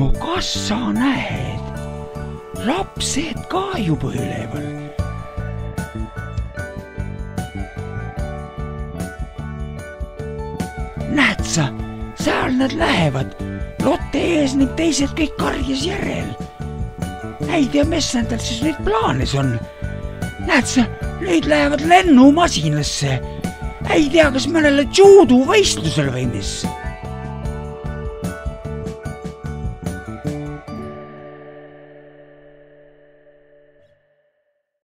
no kas sa näed? Lapsed ka juba üleval. Näed sa, seal nad lähevad. Lotte ees ning teised kõik karjas järel. Ei tea, mis nendel siis nüüd plaanis on. Näed sa, nüüd lähevad lennumasinasse. Ei tea, kas mõnele judo võistlusele või mis.